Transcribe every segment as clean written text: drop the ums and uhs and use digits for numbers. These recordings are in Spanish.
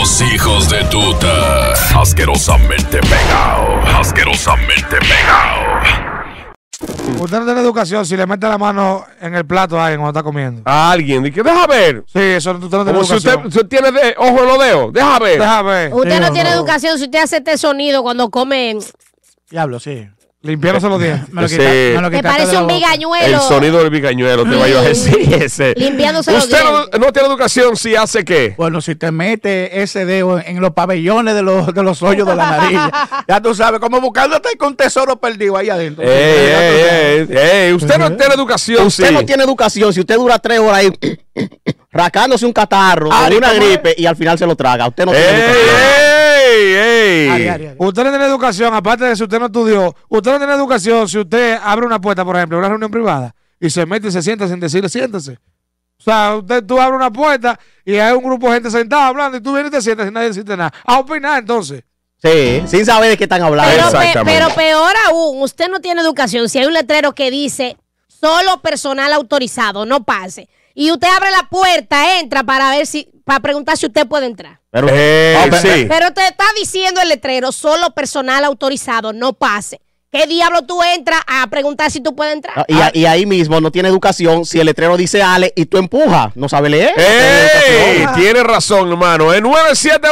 Los hijos de tuta. Asquerosamente pegado. Asquerosamente pegado. Usted no tiene educación si le mete la mano en el plato a alguien cuando está comiendo. A alguien, dice, deja ver. Sí, eso usted no tiene Como si educación. usted tiene ojo en los dedos. Deja ver. Deja ver. Usted Sí, no tiene educación si usted hace este sonido cuando come. Diablo, sí. Limpiándose los dientes. Sí. Me parece un bigañuelo. El sonido del bigañuelo te va a decir ese. Limpiándose los Usted dientes. no tiene educación si hace qué. Bueno, si te mete ese dedo en los pabellones de los hoyos de la nariz, ya tú sabes, como buscándote con un tesoro perdido ahí adentro. Usted no tiene educación Usted no tiene educación si usted dura 3 horas ahí rascándose un catarro de una gripe y al final se lo traga. Usted no tiene educación. Usted no tiene educación, aparte de si usted no estudió. Usted no tiene educación si usted abre una puerta, por ejemplo, en una reunión privada y se mete y se sienta sin decirle siéntese. O sea, tú abres una puerta y hay un grupo de gente sentada hablando y tú vienes y te sientas sin nadie decirte nada. A opinar entonces. Sí, sin saber de qué están hablando. Pero peor aún, usted no tiene educación si hay un letrero que dice solo personal autorizado, no pase. Y usted abre la puerta, entra para preguntar si usted puede entrar. Pero, sí. Pero te está diciendo el letrero, solo personal autorizado, no pase. ¿Qué diablo tú entras a preguntar si tú puedes entrar? Y ahí mismo no tiene educación si el letrero dice Ale y tú empujas. No sabe leer. Tiene razón, hermano. Es 971-9830.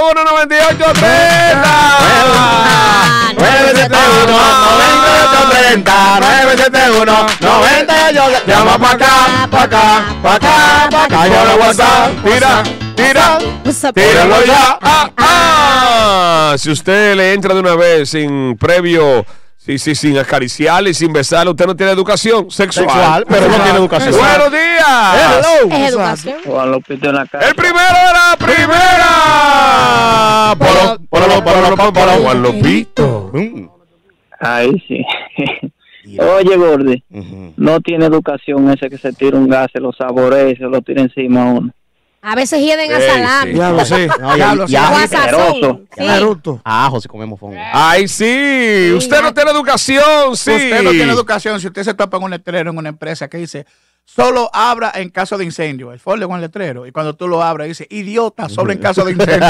971-9830. Llama pa' acá, pa' acá, pa' acá, pa' acá. Llama WhatsApp. Tíralo ya. Si usted le entra de una vez sin previo. Sin acariciarle y sin besarle, usted no tiene educación sexual. Pero no tiene educación. ¡Buenos días! Es educación. Juan Lopito en la casa. ¡El primero de la primera! Juan Lopito. Ahí sí. Oye, Gordy, no tiene educación ese que se tira un gas, se lo saborea y se lo tira encima a uno. A veces hieden a salami. Diablo, sí. Diablo, sí. O a sazón. Sí. Ajo si comemos fongo. ¡Ay, sí! Usted no tiene educación, sí. Usted no tiene educación si usted se topa en un letrero en una empresa que dice solo abra en caso de incendio. El folio con el letrero. Y cuando tú lo abras dice idiota, solo en caso de incendio.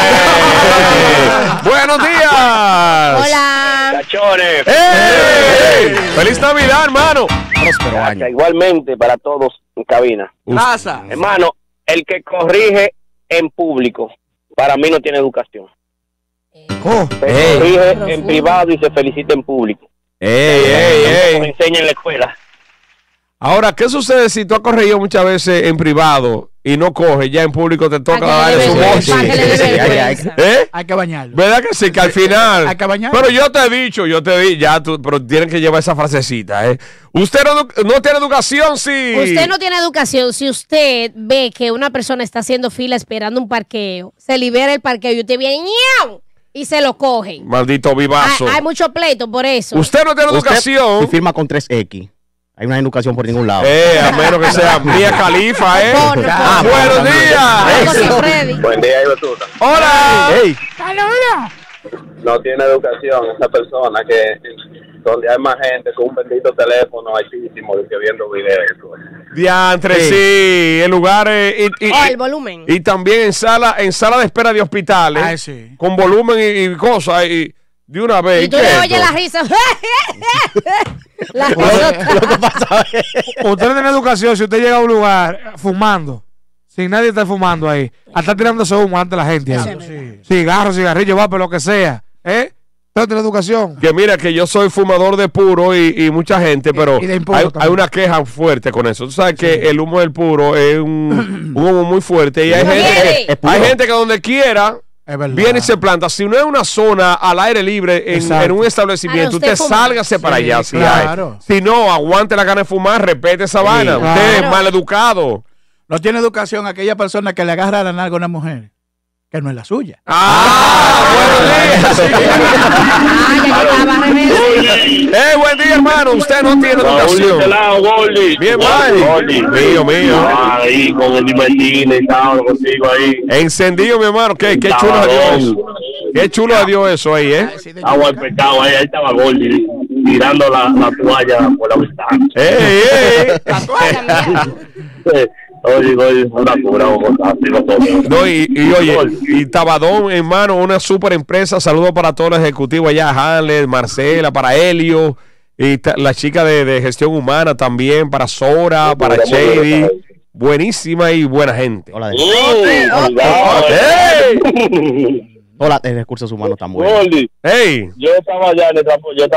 ¡Buenos días! Hola. ¡Cachones! ¡Feliz Navidad, hermano! Próspero año. Igualmente para todos en cabina. Raza. Hermano, el que corrige en público, para mí no tiene educación. Corrige en privado y se felicita en público. Como enseña en la escuela. Ahora, ¿qué sucede si tú has corregido muchas veces en privado y no coges? Ya en público te toca darle su voz. Hay que bañarlo. ¿Verdad que sí? Que al final. Hay que bañarlo. Pero yo te he dicho, ya tú, pero tienen que llevar esa frasecita, ¿eh? Usted no tiene educación, sí. Usted no tiene educación si usted ve que una persona está haciendo fila esperando un parqueo, se libera el parqueo y usted viene ¡ñau! Y se lo coge. Maldito vivazo. Hay mucho pleito por eso. Usted no tiene educación. Y firma con 3X. Hay una educación por ningún lado. A menos que sea Mía Khalifa, ¿eh? ¡Buenos días! Buen día, Ibetuta. ¡Hola! No tiene educación esa persona que donde hay más gente con un bendito teléfono altísimo que viendo videos. Diantre, sí. En lugares el volumen. Y también en sala de espera de hospitales. Con volumen y cosas. Y de una vez. Y tú le oyes la risa. Usted no tiene educación si usted llega a un lugar fumando, sin nadie estar fumando ahí, a estar tirándose humo ante la gente. Cigarro, cigarrillo, pero lo que sea. Usted no tiene educación. Que mira, que yo soy fumador de puro y mucha gente, pero hay una queja fuerte con eso. Tú sabes que el humo del puro es un humo muy fuerte y hay gente que donde quiera viene y se planta. Si no es una zona al aire libre en un establecimiento, usted sálgase para allá. Claro. Si no, aguante la gana de fumar, respete esa vaina. Usted es mal educado. No tiene educación aquella persona que le agarra la nalga a una mujer que no es la suya. Buen día, hermano. Usted no tiene educación. Bien, mío. Ahí con el Martínez, estaba contigo ahí. Encendido, mi hermano. Qué chulo adiós eso. Qué chulo adiós eso ahí, Agua el pecado, ahí estaba Gordy tirando la toalla por la ventana. La toalla, mía. No, y oye, y Tabadón, hermano, una super empresa. Saludos para todos los ejecutivos allá, Hanler, Marcela, para Helio, y la chica de gestión humana también, para Sora, para Shady. Buenísima y buena gente. Hola, Hola, de recursos humanos tan buenos. Hey. Yo estaba allá en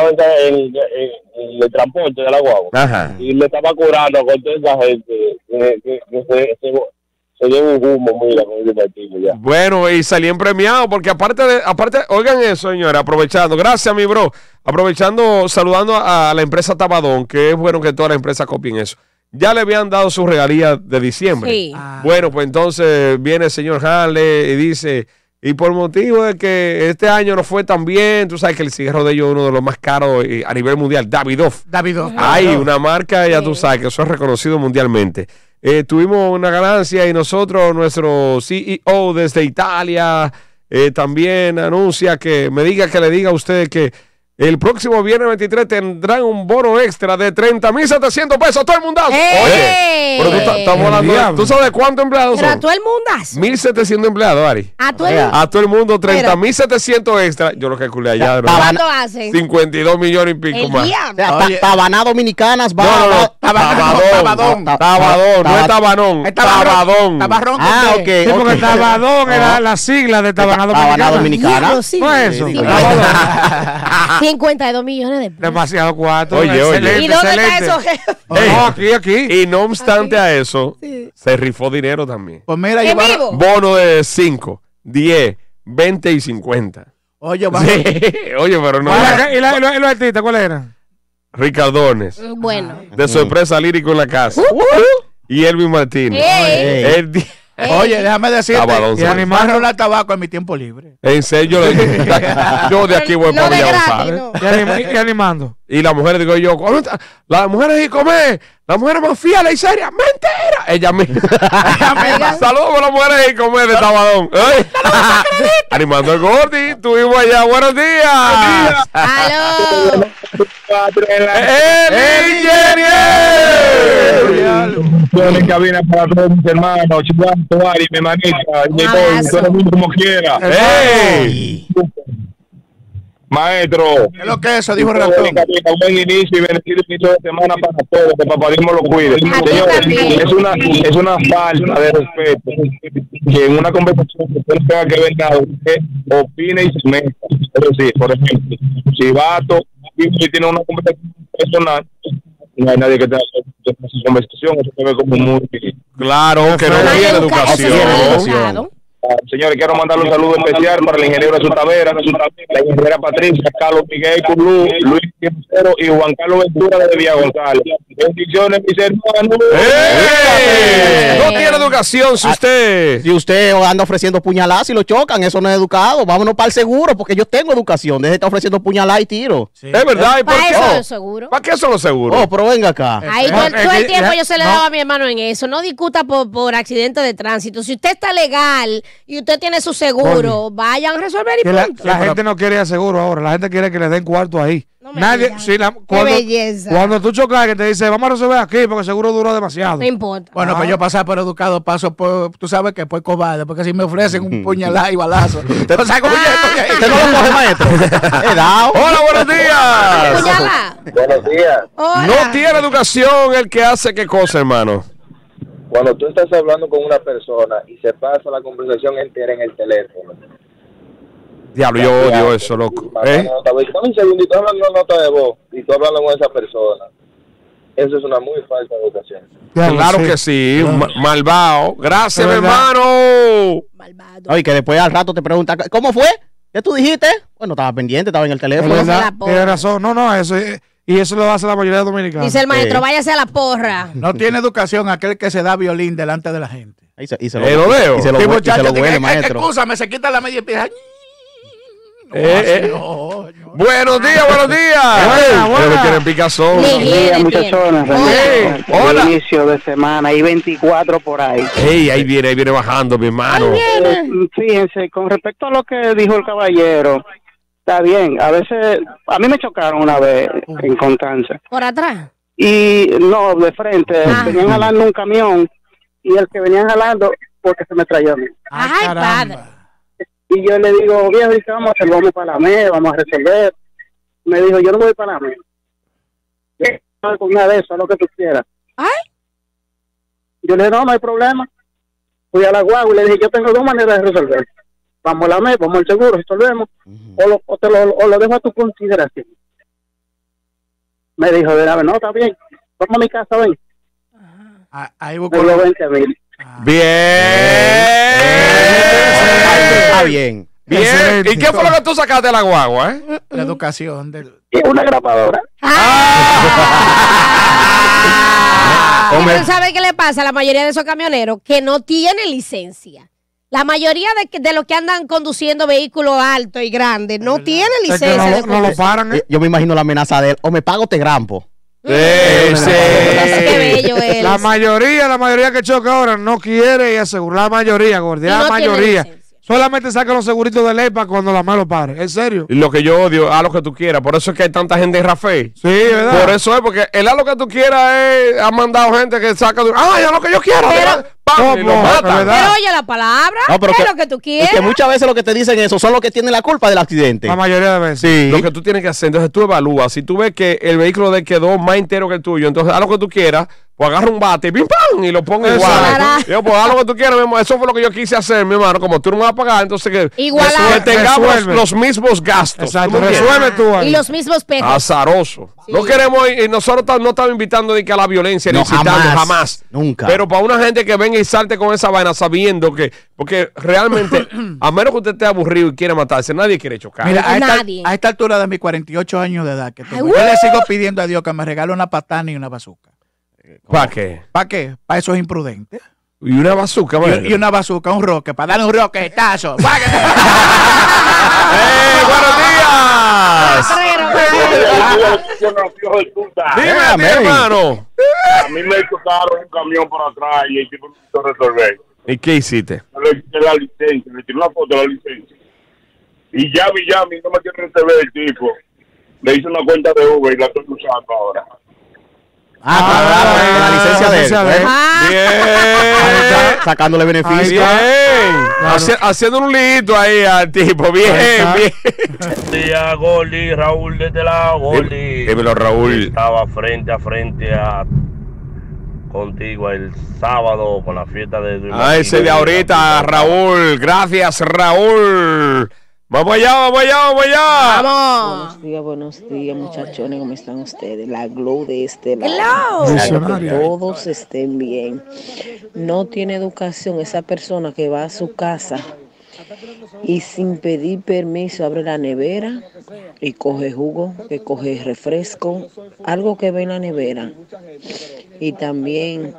el transporte de la guagua. Ajá. Y le estaba curando con toda esa gente que se lleva un humo, mira, con el partido ya. Bueno, y salían premiados, porque aparte, oigan eso, señores, aprovechando, gracias, mi bro, aprovechando, saludando a la empresa Tabadón, que es bueno que todas las empresas copien eso. Ya le habían dado su regalía de diciembre. Sí. Bueno, pues entonces viene el señor Hanley y dice... Y por motivo de que este año no fue tan bien, tú sabes que el cigarro de ellos es uno de los más caros a nivel mundial, Davidoff. Hay una marca, ya tú sabes que eso es reconocido mundialmente. Tuvimos una ganancia y nosotros, nuestro CEO desde Italia, también anuncia que le diga a ustedes que el próximo viernes 23 tendrán un bono extra de 30,700 pesos. Todo el mundazo. Oye, pero estamos hablando. ¿Tú sabes cuántos empleados son? Pero a todo el mundazo. 1,700 empleados, Ari. A todo el mundo, 30,700 extra. Yo lo calculé allá. ¿Cuánto hacen? 52 millones y pico más. Tabaná Dominicanas. Tabadón. No es Tabanón. Tabadón. Tabarrón. Ah, ok. Sí, porque Tabadón era la sigla de Tabaná Dominicana. No es eso. 52 millones de pesos. Demasiado cuarto. Oye. ¿Y dónde está eso? No, aquí. Y no obstante a eso, se rifó dinero también. Pues mira, ¿En vivo? Bono de 5, 10, 20 y 50. Oye, pero no. ¿Y los artistas cuáles eran? Ricardones. Bueno. De sorpresa lírico en la casa. Y Elvin Martínez. Oye, déjame decirte, y animar a rolar tabaco en mi tiempo libre. En serio, yo de aquí voy para allá. Y animando. Y las mujeres, digo yo, las mujeres y comer, las mujeres más fieles y serias, mentira. Ella misma. Saludos a las mujeres y comer de Tabadón. Animando el Gordi, estuvimos allá. Buenos días. ¡Aló! ¡El ingeniero! En cabina para todos mis hermanos, Chihuahua, Ari, mi manita, todo el mundo como quiera. ¡Ey! Maestro, ¿qué es lo que es eso? Dijo el ratón. Un buen inicio y bendecido inicio de semana para todos, que Papá Dios lo cuide. Señores, es una falta de respeto que en una conversación que usted no tenga que ver nada, usted opine y se meta. Es decir, por ejemplo, si Vato tiene una conversación personal, no hay nadie que tenga su conversación, eso se ve como muy... Claro, que no tiene educación. Señores, quiero mandarle un saludo especial para el ingeniero de Tavera, la ingeniera Patricia, Carlos Miguel Curlú, Luis Quiero y Juan Carlos Ventura de Villa González. Bendiciones, mis hermanos. No tiene educación si usted anda ofreciendo puñaladas y lo chocan, eso no es educado. Vámonos para el seguro, porque yo tengo educación. Deje de estar ofreciendo puñaladas y tiro. Sí. Es verdad. ¿Y por qué? Eso es seguro. ¿Para qué son los seguros? Oh, pero venga acá. Ahí todo el tiempo yo se le daba a mi hermano en eso. No discuta por accidente de tránsito. Si usted está legal y usted tiene su seguro, vayan a resolver y punto. La gente no quiere seguro ahora, la gente quiere que le den cuarto ahí. No nadie, qué belleza. Cuando tú chocas que te dice, vamos a resolver aquí porque el seguro duró demasiado. No importa. Bueno, pues yo pasar por educado, paso por, tú sabes que por cobarde, porque si me ofrecen un puñalada y balazo, usted no lo coge, maestro. Hola, buenos días. Puñalada. Buenos días. Hola. No tiene educación el que hace qué cosa, hermano. Cuando tú estás hablando con una persona y se pasa la conversación entera en el teléfono. Diablo, yo odio eso, loco. Un segundito, hablando una nota de voz y tú hablando con esa persona. Eso es una muy falsa educación. Claro que sí, malvado. Gracias, mi hermano. Malvado. Oye, que después al rato te preguntan, ¿cómo fue? ¿Qué tú dijiste? Bueno, estaba pendiente, estaba en el teléfono. Tienes razón. No, eso y eso lo hace la mayoría de dominicanos. Dice el maestro, váyase a la porra. No tiene educación aquel que se da violín delante de la gente. Y se lo veo. Y se lo huele, maestro. Excúsame, se quita la media y empieza... Buenos días. Buena. Quieren picazón. Buenos días, muchachonas. Hola. Inicio de semana, hay 24 por ahí. Ahí viene bajando, mi hermano. Fíjense, con respecto a lo que dijo el caballero, está bien. A veces, a mí me chocaron una vez en Constanza. ¿Por atrás? Y no, de frente, venían jalando un camión y el que venían jalando porque se me trayó a mí. Ay, padre. Y yo le digo, viejo, ¿y qué vamos a hacer? Vamos para la MED, vamos a resolver. Me dijo, yo no voy para la MED. Con una de esas, lo que tú quieras. Ay. Yo le dije, no hay problema. Fui a la guagua y le dije, yo tengo 2 maneras de resolver. Vamos a la MED, vamos al seguro, resolvemos. O lo dejo a tu consideración. Me dijo, no, está bien. Vamos a mi casa, ven. Ahí busco los 20,000. Bien. Está bien. Bien. ¿Y qué fue lo que tú sacaste de la guagua, La educación del... Y una grapadora. ¿Usted sabe qué le pasa a la mayoría de esos camioneros? Que no tienen licencia. La mayoría de los que andan conduciendo vehículos altos y grandes no tienen licencia. Es que no lo paran. Yo me imagino la amenaza de él. O me pago, te grampo. Qué bello es. La mayoría que choca ahora no quiere asegurar. La mayoría, Gordia. La mayoría. Solamente sacan los seguritos de ley para cuando la mano pare. ¿En serio? Y lo que yo odio, haz lo que tú quieras. Por eso es que hay tanta gente en Rafael. Sí, ¿verdad? Por eso es, porque el haz lo que tú quieras ha mandado gente que saca... ya lo que yo quiero. Y lo matan. Pero oye la palabra, es lo que tú quieres. Es que muchas veces lo que te dicen eso son los que tienen la culpa del accidente. La mayoría de veces. Sí. Lo que tú tienes que hacer, entonces tú evalúas. Si tú ves que el vehículo de quedó más entero que el tuyo, entonces haz lo que tú quieras, pues agarra un bate, pim pam, y lo pongo igual. Yo, pues haz lo que tú quieras, mi hermano. Eso fue lo que yo quise hacer, mi hermano. Como tú no me vas a pagar, entonces que tengamos los mismos gastos. Exacto, resuelve tú ahí. Y los mismos pesos. Azaroso. Sí. No queremos, y nosotros no estamos invitando a la violencia, ni incitando, jamás. Nunca. Pero para una gente que venga y salte con esa vaina sabiendo que, porque realmente, a menos que usted esté aburrido y quiera matarse, nadie quiere chocar. Mira, a esta altura de mis 48 años de edad, yo le sigo pidiendo a Dios que me regale una patana y una bazooka. ¿Para qué? ¿Para qué? Para eso es imprudente. Y una bazooka, y una bazooka, un roque, para darle un roquetazo. ¡Buenos días! Dime, mi hermano. A mí me tocaron un camión por atrás y el tipo me quiso resolver. ¿Y qué hiciste? Le quité la licencia, le tiré una foto de la licencia. Y ya no me quiere resolver el tipo. Le hice una cuenta de Uber y la estoy usando ahora. La licencia de él. Bien. Sacándole beneficios. Bien. Haciendo un lito ahí al tipo. Bien. Buen día, Gordy. Raúl de este lado, Gordy. Dímelo, Raúl. Estaba frente a frente contigo el sábado con la fiesta de... ese de ahorita, Raúl. Gracias, Raúl. Vamos allá. Vamos. Buenos días, muchachones. ¿Cómo están ustedes? La Glow de este lado. Que todos estén bien. No tiene educación esa persona que va a su casa y sin pedir permiso abre la nevera y coge jugo, que coge refresco, algo que ve en la nevera. Y también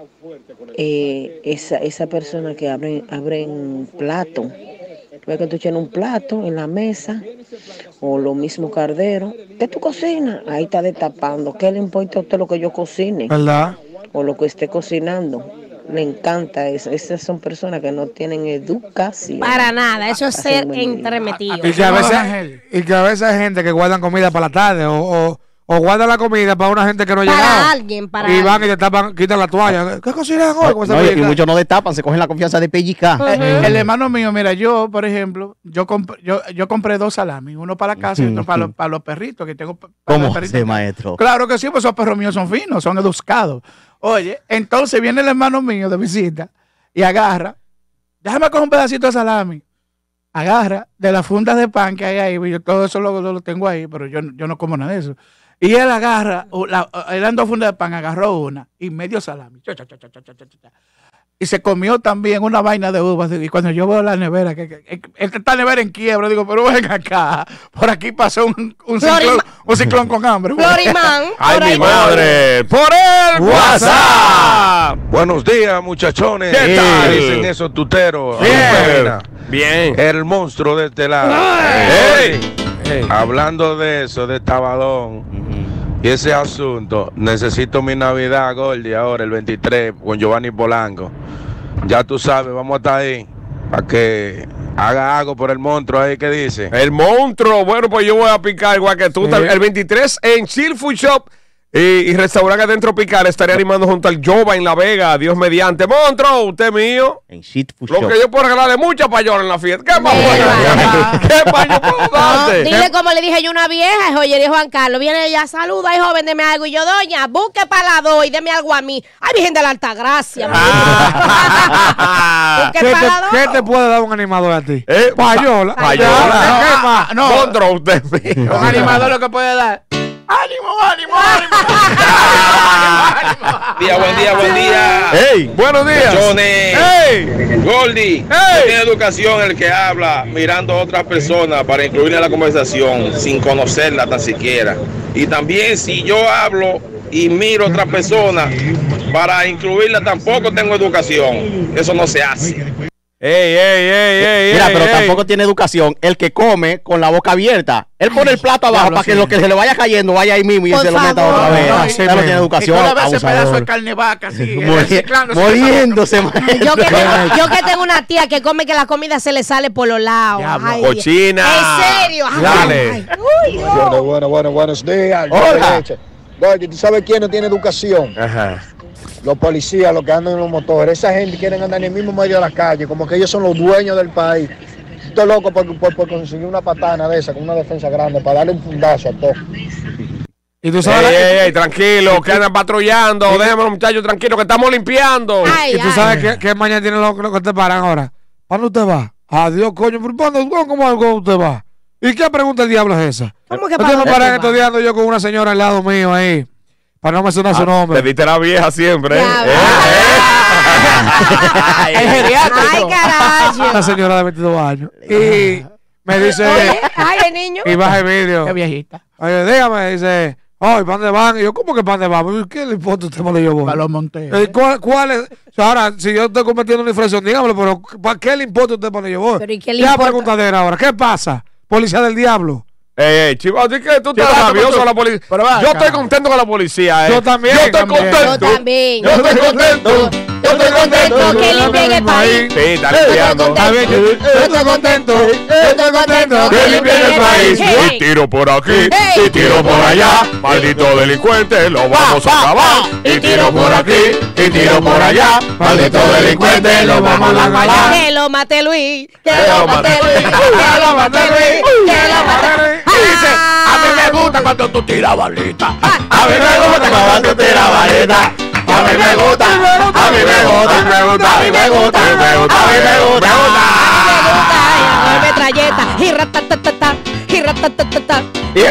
esa persona que abre un plato. Ve que tú tienes un plato en la mesa, o lo mismo cardero, de tu cocina, ahí está destapando. ¿Qué le importa a usted lo que yo cocine? ¿Verdad? O lo que esté cocinando. Le encanta eso. Esas son personas que no tienen educación. Para nada, eso es ser entremetido. Y que a veces hay gente que guardan comida para la tarde o guardan la comida para una gente que no ha llegado. Para alguien. Y van y te tapan, quitan la toalla. ¿Qué cocinan hoy? Y muchos no destapan, se cogen la confianza de pellicar. El hermano mío, mira, yo, por ejemplo, yo compré 2 salamis, uno para la casa y otro para los perritos que tengo. ¿Cómo se, maestro? Claro que sí, pues esos perros míos son finos, son educados. Oye, entonces viene el hermano mío de visita y agarra, déjame coger un pedacito de salami. Agarra de las fundas de pan que hay ahí, yo todo eso lo tengo ahí, pero yo no como nada de eso. Y él agarra, eran 2 fundas de pan, agarró una y medio salami. Y se comió también una vaina de uvas. Y cuando yo veo la nevera, esta nevera en quiebra, digo, pero ven acá, por aquí pasó un ciclón con hambre. Florimán. ¡Ay, mi madre! ¡Por el WhatsApp! Buenos días, muchachones. ¿Qué tal? Dicen esos tuteros. Bien. El monstruo de este lado. Hey. Hablando de eso, de Tabalón y ese asunto, necesito mi Navidad, Gordy, ahora el 23 con Giovanni Polanco. Ya tú sabes, vamos a estar ahí para que haga algo por el monstruo ahí. ¿Qué dice? El monstruo. Bueno, pues yo voy a picar igual que tú. Sí. El 23 en Chill Food Shop Y restaurante de Tropical estaría animando junto al Jova en La Vega, Dios mediante. Monstruo, usted mío. En Shit Food Lo Shop. que yo puedo regalarle mucha payola en la fiesta. ¿Qué más puedo regalar? ¿Qué payo puedo darte? Dile como le dije yo a una vieja, joyería Juan Carlos. Viene ella, saluda, hijo, véndeme algo. Y yo, doña, busque para la dos y deme algo a mí. Ay, Virgen de la Altagracia. ¿Qué te puede dar un animador a ti? Payola. Payola. ¿Qué más? No. Monstruo, usted mío. Un animador lo que puede dar. ¡Ánimo! Buen día. ¡Ey! ¡Buenos días! ¡Ey! Goldie, no tiene educación el que habla mirando a otras personas para incluirla en la conversación sin conocerla tan siquiera. Y también si yo hablo y miro a otra persona para incluirla, tampoco tengo educación. Eso no se hace. Mira, pero tampoco tiene educación el que come con la boca abierta. Él pone el plato abajo para que lo que se le vaya cayendo vaya ahí mismo y se lo meta otra vez. No tiene educación. Y toda vez ese pedazo de carne vaca así, muriéndose. Yo que tengo una tía que come que la comida se le sale por los lados. Ay, cochina. ¿En serio? Dale. Buenos días. Hola. Gordy, ¿tú sabes quién no tiene educación? Ajá. Los policías, los que andan en los motores. Esa gente quieren andar en el mismo medio de la calle, como que ellos son los dueños del país. Estoy loco por conseguir una patana de esa con una defensa grande para darle un fundazo a todo. Y tú sabes, tranquilo, que andan patrullando. Déjenme los muchachos tranquilos, que estamos limpiando. Y tú sabes que mañana tienen lo que te paran ahora. ¿Para dónde usted va? Adiós, coño. ¿Cómo algo usted va? ¿Y qué pregunta el diablo es esa? ¿Cómo que para me paran estos días yo con una señora al lado mío ahí? Para no mencionar su nombre. Te diste la vieja siempre. El geriátrico. Ay, carajo. Una señora de 22 años. Y me dice. Ay, el niño. Y baja el vídeo. Qué viejita. Oye, dígame, dice. Ay, ¿para dónde van? Y yo, ¿cómo que para dónde van? ¿Qué le importa a usted cuando yo voy? Para los Monteros. ¿Cuál es? O sea, ahora, si yo estoy cometiendo una infracción, dígamelo, pero ¿para qué le importa a usted cuando yo voy? Pero ¿y qué le ¿Qué importa? preguntadera ahora? ¿Qué pasa? Policía del diablo. Chivo, ¿tú estás rabioso con la policía? Yo estoy contento con la policía. Yo también. Yo estoy contento. Yo también. Yo estoy contento. Yo estoy contento que limpien el país. Sí, está limpiando. Yo estoy contento. Yo estoy contento Que limpien el país. Y tiro por aquí, y tiro por allá. Maldito delincuente, lo vamos a acabar. Y tiro por aquí, y tiro por allá. Maldito delincuente, lo vamos a acabar. Que lo mate Luis. Que lo mate Luis. Que lo mate Luis. Que lo mate Luis. Y dice, a mí me gusta cuando tú tiras balita. A mí me gusta cuando tú tiras balita. A mí me gusta, a mí me gusta, a mí me gusta, a mí me gusta, a mí me gusta, a mí me gusta. Metralleta. Y ratatatata. Y ratatatata. Y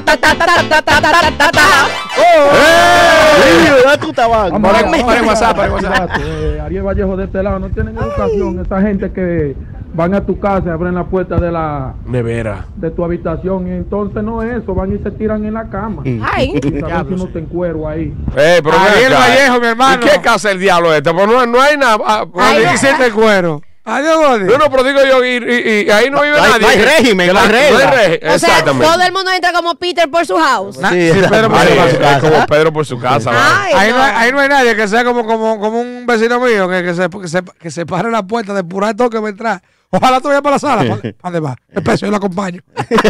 Para WhatsApp. Ariel Vallejo de este lado, no tienen educación. Esa gente que van a tu casa y abren la puerta de la nevera de tu habitación y entonces no es eso, van y se tiran en la cama. Ay. Y sabes si no te encuero ahí. Pero Ariel Vallejo, mi hermano. ¿Y qué casa el diablo este? Pues no hay nada. Ahí hiciste el cuero. Adiós, Gordy. No, pero digo yo, y ahí no vive nadie. No hay régimen, no hay regla. O sea, todo el mundo entra como Peter por su house. Sí, Pedro por su casa. Es como Pedro por su casa. Ahí no hay nadie que sea como un vecino mío que se pare la puerta de pura toque va a entrar. Ojalá tú vayas para la sala. ¿Para dónde va? Especie, yo lo acompaño.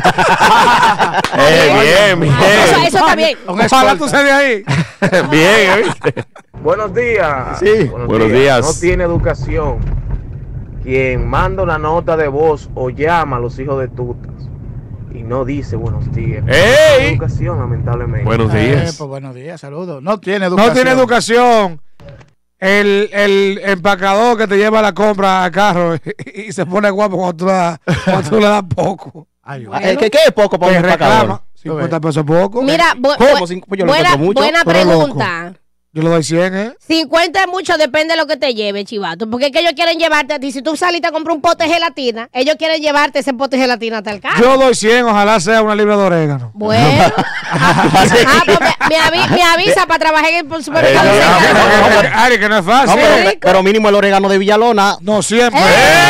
Bien. Eso está bien. Ojalá tú seas de ahí. Bien, ¿viste? Buenos días. Sí. Buenos días. No tiene educación quien manda una nota de voz o llama a los hijos de tutas y no dice buenos días. No tiene educación, lamentablemente. Buenos días. Pues buenos días, saludos. No tiene educación. No tiene educación. El empacador que te lleva la compra al carro y se pone guapo cuando tú le das poco. ¿Qué es poco para un empacador? 50 pesos poco. Mira, buena pregunta. Yo le doy 100, ¿eh? 50 es mucho, depende de lo que te lleve, chivato. Porque es que ellos quieren llevarte a ti. Si tú saliste a comprar un pote de gelatina, ellos quieren llevarte ese pote de gelatina hasta el carro. Yo doy 100, ojalá sea una libra de orégano. Bueno. Pues me avisa para trabajar en el supermercado. Ari, que no es fácil. Pero mínimo el orégano de Villalona. No siempre.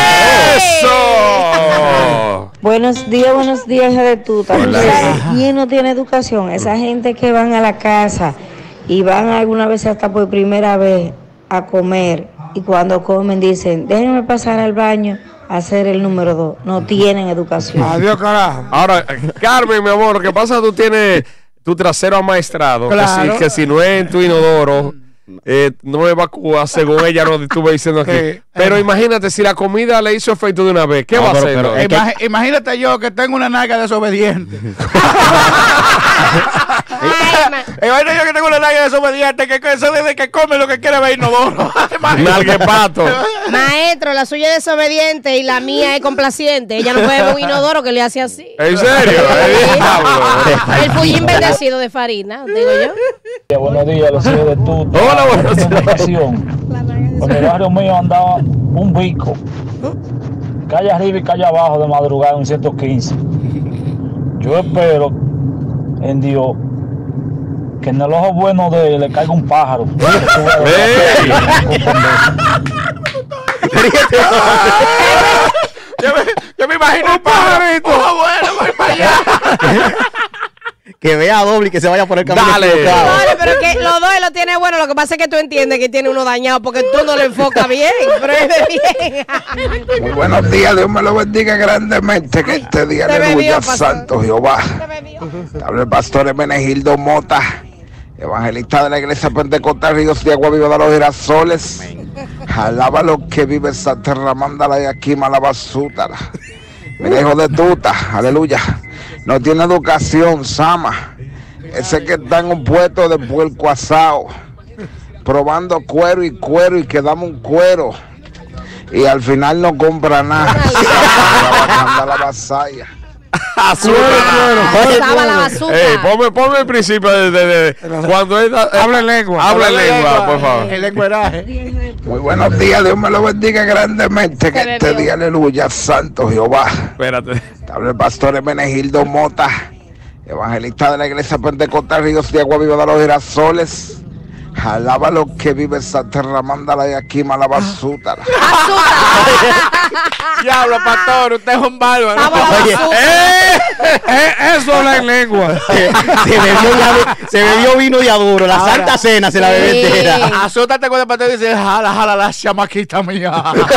¡Eso! Buenos días, hija de tuta. ¿Quién no tiene educación? Esa gente que van a la casa y van alguna vez hasta por primera vez a comer y cuando comen dicen, déjenme pasar al baño a hacer el número 2. No tienen educación. Adiós, carajo. Ahora, Carmen, mi amor, lo que pasa es que tú tu trasero amaestrado, Claro. que si no es en tu inodoro, no evacúa, según ella nos estuvo diciendo aquí. Pero imagínate, si la comida le hizo efecto de una vez, ¿qué va a hacer? Imagínate yo que tengo una nalga desobediente. Imagínate yo que tengo una nalga desobediente, que eso desde que come lo que quiere ver inodoro. Nalga de pato. Maestro, la suya es desobediente y la mía es complaciente. Ella no puede ver un inodoro que le hace así. ¿En serio? El fullín bendecido de farina, digo yo. Buenos días, los hijos de Tuta. Hola, buenos días. En el barrio mío andaba un bico. Calle arriba y calle abajo de madrugada en 115. Yo espero en Dios que en el ojo bueno de él le caiga un pájaro. Yo me imagino un pajarito. Bueno, voy para allá. Que vea doble y que se vaya por el camino. Dale, pero que los dos lo tiene bueno. Lo que pasa es que tú entiendes que tiene uno dañado porque tú no lo enfocas bien. Pero es bien. Muy buenos días, Dios me lo bendiga grandemente. Que este día, aleluya, santo Jehová. Habla el pastor Hermenegildo Mota, evangelista de la iglesia Pentecostal Ríos de Agua Viva de los Girasoles. Alaba lo que vive Santa Ramándala y aquí Malabasútara. Mira, hijo de tuta, aleluya. No tiene educación, Sama. Ese que está en un puesto de puerco asado, probando cuero y quedamos un cuero. Y al final no compra nada. La vasalla. Ponme el principio de cuando habla en lengua. Habla en lengua, por favor. El lenguaje. Muy buenos días, Dios me lo bendiga grandemente. Que este día, aleluya, santo Jehová. Espérate. Habla el pastor Hermenegildo Mota, evangelista de la iglesia Pentecostal Ríos de Agua Viva de los Girasoles. Alaba lo que vive Santa Ramándala y aquí Malabasútara. Diablo, pastor, usted es un bárbaro. Eso habla en lengua. Se bebió vino de aduro. La Santa Cena se la bebe entera. Asústate con el pastor y dice, jala la chamaquita mía.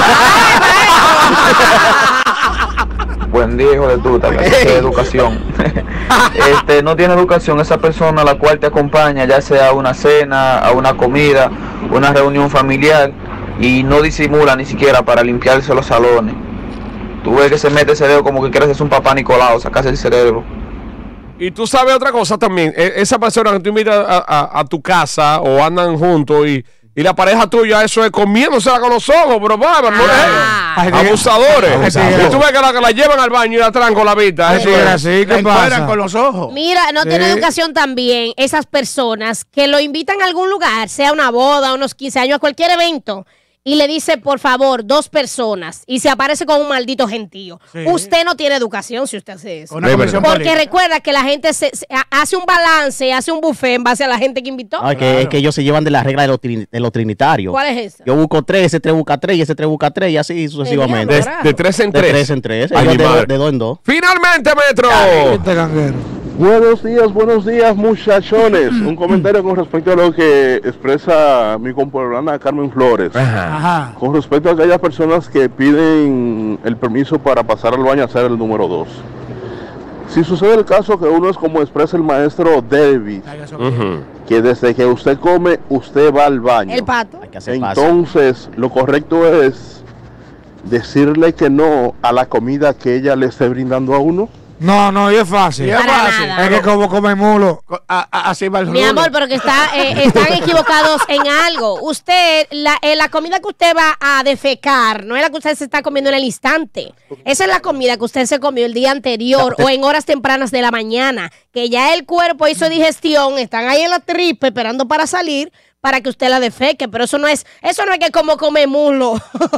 Buen día, hijo de tuta, que de educación. No tiene educación esa persona a la cual te acompaña, ya sea a una cena, a una comida, una reunión familiar, y no disimula ni siquiera para limpiarse los salones. Tú ves que se mete ese dedo como que quieres ser un papá Nicolau, sacarse el cerebro. Y tú sabes otra cosa también, esa persona que tú invitas a tu casa o andan juntos y la pareja tuya, eso es comiéndosela con los ojos, pero abusadores. Y tú ves que la llevan al baño y la traen con la vista. Eso es así, ¿qué pasa? Con los ojos. Mira, no tiene educación también esas personas que lo invitan a algún lugar, sea una boda, unos 15 años, a cualquier evento, y le dice, por favor, 2 personas, y se aparece con un maldito gentío. Sí. Usted no tiene educación si usted hace eso. Porque recuerda que la gente se hace un balance, hace un buffet en base a la gente que invitó. Es que ellos se llevan de la regla de los trinitarios. ¿Cuál es esa? Yo busco 3, ese 3 busca 3 y ese 3 busca 3 y así sucesivamente. De 3 en 3. De 3 en 3. De 2 en 2. ¡Finalmente, Metro! Buenos días, muchachones. Un comentario con respecto a lo que expresa mi compañera Carmen Flores. Ajá. Con respecto a aquellas personas que piden el permiso para pasar al baño a hacer el número 2. Si sucede el caso que uno es como expresa el maestro David, que desde que usted come, usted va al baño. El pato. Entonces, lo correcto es decirle que no a la comida que ella le esté brindando a uno. No, y es fácil. Es fácil. Es que como come mulo. Así va el Mi amor, pero que están equivocados en algo. Usted, la comida que usted va a defecar, no es la que usted se está comiendo en el instante. Esa es la comida que usted se comió el día anterior o en horas tempranas de la mañana, que ya el cuerpo hizo digestión, están ahí en la tripa esperando para salir, para que usted la defeque, pero eso no es que como come muslo.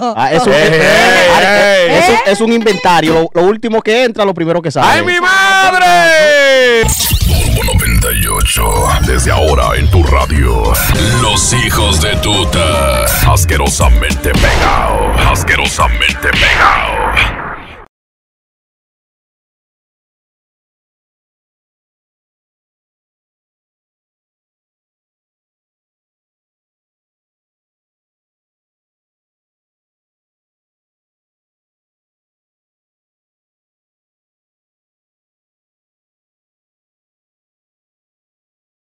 Es un inventario, lo último que entra, lo primero que sale. ¡Ay, mi madre! Turbo 98, desde ahora en tu radio. Los hijos de tuta, asquerosamente pegado, asquerosamente pegado.